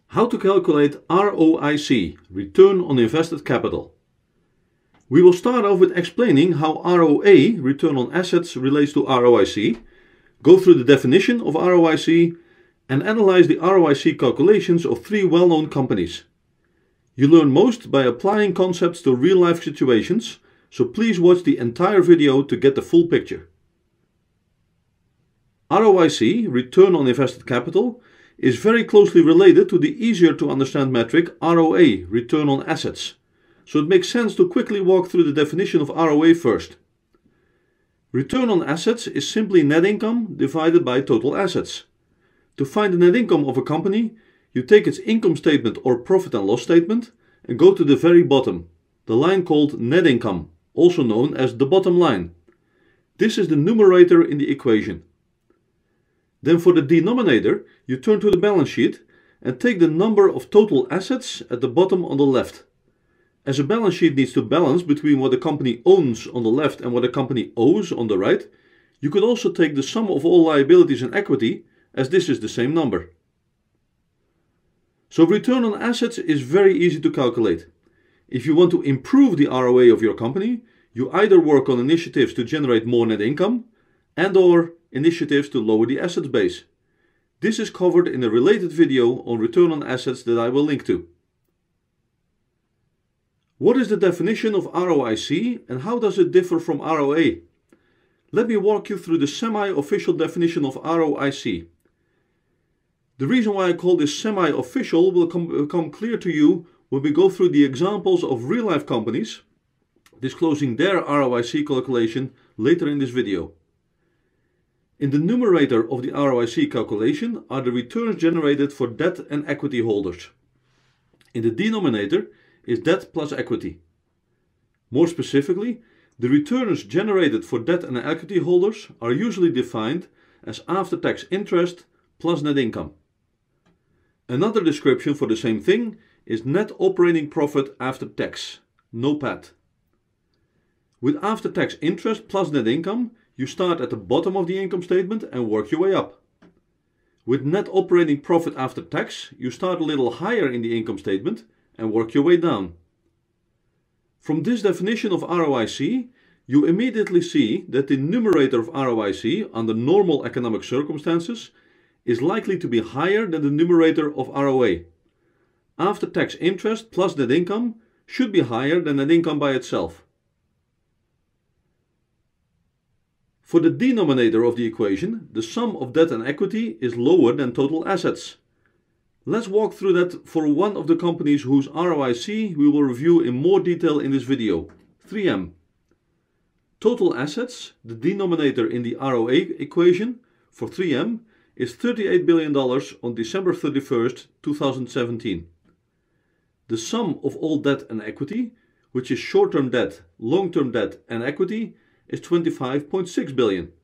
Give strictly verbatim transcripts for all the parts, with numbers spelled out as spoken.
How to calculate R O I C, return on invested capital. We will start off with explaining how R O A, return on assets, relates to R O I C, go through the definition of R O I C, and analyze the R O I C calculations of three well-known companies. You learn most by applying concepts to real-life situations, so please watch the entire video to get the full picture. R O I C, return on invested capital, is very closely related to the easier to understand metric R O A, return on assets. So it makes sense to quickly walk through the definition of R O A first. Return on assets is simply net income divided by total assets. To find the net income of a company, you take its income statement or profit and loss statement and go to the very bottom, the line called net income, also known as the bottom line. This is the numerator in the equation. Then for the denominator, you turn to the balance sheet and take the number of total assets at the bottom on the left. As a balance sheet needs to balance between what a company owns on the left and what a company owes on the right, you could also take the sum of all liabilities and equity, as this is the same number. So return on assets is very easy to calculate. If you want to improve the R O A of your company, you either work on initiatives to generate more net income and or initiatives to lower the assets base. This is covered in a related video on return on assets that I will link to. What is the definition of R O I C and how does it differ from R O A? Let me walk you through the semi-official definition of R O I C. The reason why I call this semi-official will become clear to you when we go through the examples of real-life companies disclosing their R O I C calculation later in this video. In the numerator of the R O I C calculation are the returns generated for debt and equity holders. In the denominator is debt plus equity. More specifically, the returns generated for debt and equity holders are usually defined as after-tax interest plus net income. Another description for the same thing is net operating profit after tax, NOPAT. With after-tax interest plus net income, you start at the bottom of the income statement and work your way up. With net operating profit after tax, you start a little higher in the income statement and work your way down. From this definition of R O I C, you immediately see that the numerator of R O I C under normal economic circumstances is likely to be higher than the numerator of R O A. After-tax interest plus net income should be higher than net income by itself. For the denominator of the equation, the sum of debt and equity is lower than total assets. Let's walk through that for one of the companies whose R O I C we will review in more detail in this video, three M. Total assets, the denominator in the R O A equation for three M, is thirty-eight billion dollars on December thirty-first, two thousand seventeen. The sum of all debt and equity, which is short-term debt, long-term debt and equity, is twenty-five point six billion dollars.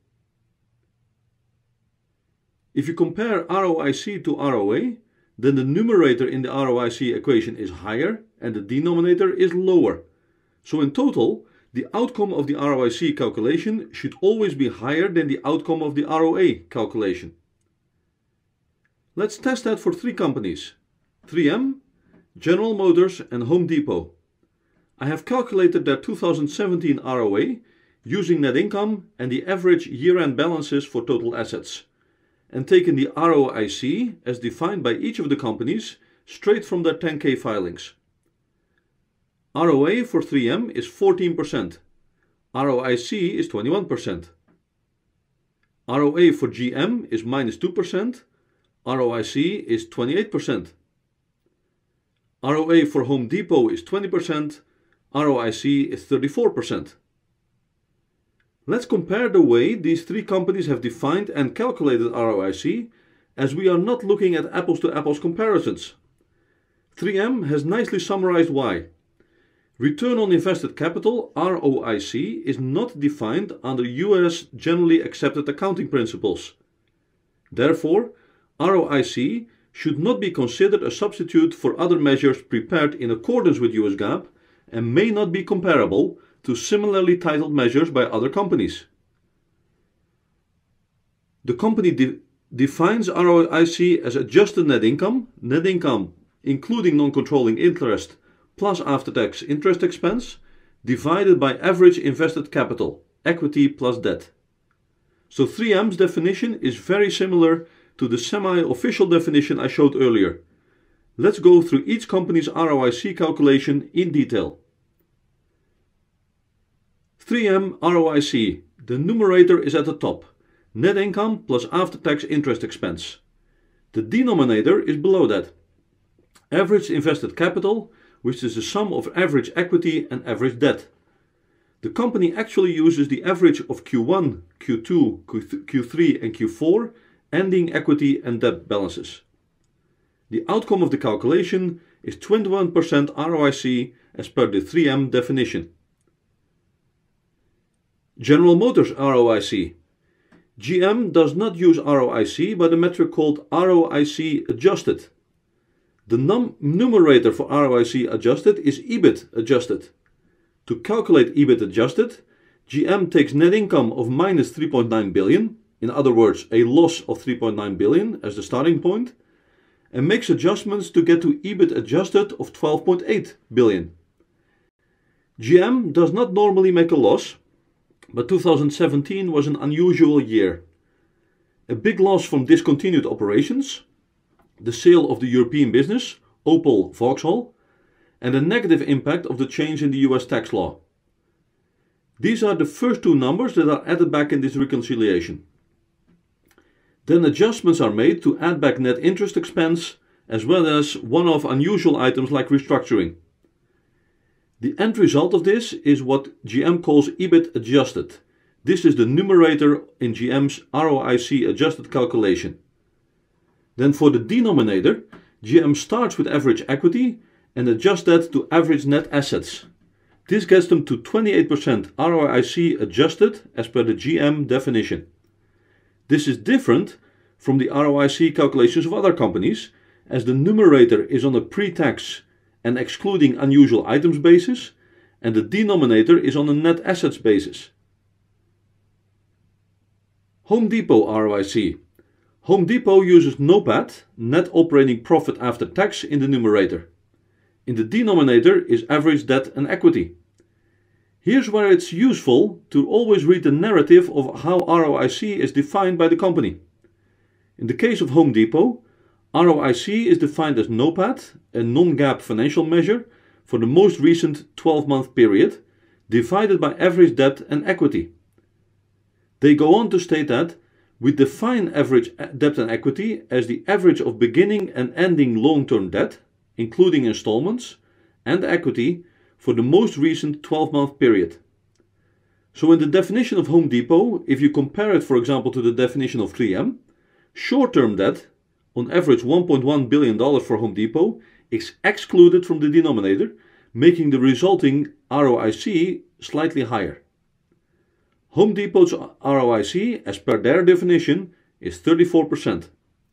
If you compare R O I C to R O A, then the numerator in the R O I C equation is higher and the denominator is lower. So in total, the outcome of the R O I C calculation should always be higher than the outcome of the R O A calculation. Let's test that for three companies, three M, General Motors and Home Depot. I have calculated their two thousand seventeen R O A using net income and the average year-end balances for total assets, and taken the R O I C as defined by each of the companies straight from their ten K filings. R O A for three M is fourteen percent, R O I C is twenty-one percent. R O A for G M is minus two percent, R O I C is twenty-eight percent. R O A for Home Depot is twenty percent, R O I C is thirty-four percent. Let's compare the way these three companies have defined and calculated R O I C, as we are not looking at apples-to-apples comparisons. three M has nicely summarized why. Return on invested capital, R O I C, is not defined under U S generally accepted accounting principles. Therefore, R O I C should not be considered a substitute for other measures prepared in accordance with U S GAAP and may not be comparable to similarly titled measures by other companies. The company de defines R O I C as adjusted net income, net income including non-controlling interest plus after-tax interest expense, divided by average invested capital, equity plus debt. So three M's definition is very similar to the semi-official definition I showed earlier. Let's go through each company's R O I C calculation in detail. three M R O I C. The numerator is at the top. Net income plus after-tax interest expense. The denominator is below that. Average invested capital, which is the sum of average equity and average debt. The company actually uses the average of Q one, Q two, Q three and Q four ending equity and debt balances. The outcome of the calculation is twenty-one percent R O I C as per the three M definition. General Motors R O I C. G M does not use R O I C but a metric called R O I C-adjusted. The num numerator for R O I C-adjusted is E B I T-adjusted. To calculate E B I T-adjusted, G M takes net income of minus three point nine billion, in other words a loss of three point nine billion as the starting point, and makes adjustments to get to E B I T-adjusted of twelve point eight billion. G M does not normally make a loss, but two thousand seventeen was an unusual year. A big loss from discontinued operations, the sale of the European business, Opel Vauxhall, and a negative impact of the change in the U S tax law. These are the first two numbers that are added back in this reconciliation. Then adjustments are made to add back net interest expense as well as one-off unusual items like restructuring. The end result of this is what G M calls E B I T adjusted. This is the numerator in G M's R O I C adjusted calculation. Then for the denominator, G M starts with average equity and adjusts that to average net assets. This gets them to twenty-eight percent R O I C adjusted as per the G M definition. This is different from the R O I C calculations of other companies, as the numerator is on a pre-tax and excluding unusual items basis, and the denominator is on a net assets basis. Home Depot R O I C. Home Depot uses NOPAT, net operating profit after tax, in the numerator. In the denominator is average debt and equity. Here's where it's useful to always read the narrative of how R O I C is defined by the company. In the case of Home Depot, R O I C is defined as NOPAT, a non-GAAP financial measure, for the most recent twelve month period, divided by average debt and equity. They go on to state that we define average debt and equity as the average of beginning and ending long-term debt, including installments, and equity for the most recent twelve month period. So in the definition of Home Depot, if you compare it for example to the definition of three M, short-term debt, on average one point one billion dollars for Home Depot, is excluded from the denominator, making the resulting R O I C slightly higher. Home Depot's R O I C, as per their definition, is thirty-four percent.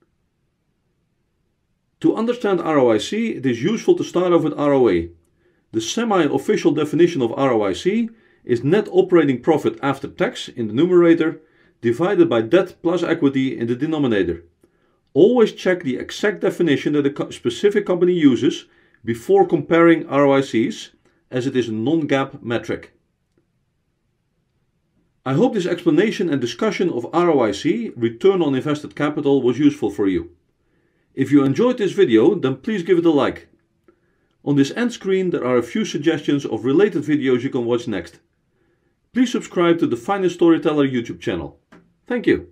To understand R O I C, it is useful to start off with R O A. The semi-official definition of R O I C is net operating profit after tax in the numerator, divided by debt plus equity in the denominator. Always check the exact definition that a specific company uses before comparing R O I Cs, as it is a non-GAAP metric. I hope this explanation and discussion of R O I C, return on invested capital, was useful for you. If you enjoyed this video, then please give it a like. On this end screen there are a few suggestions of related videos you can watch next. Please subscribe to the Finance Storyteller YouTube channel. Thank you.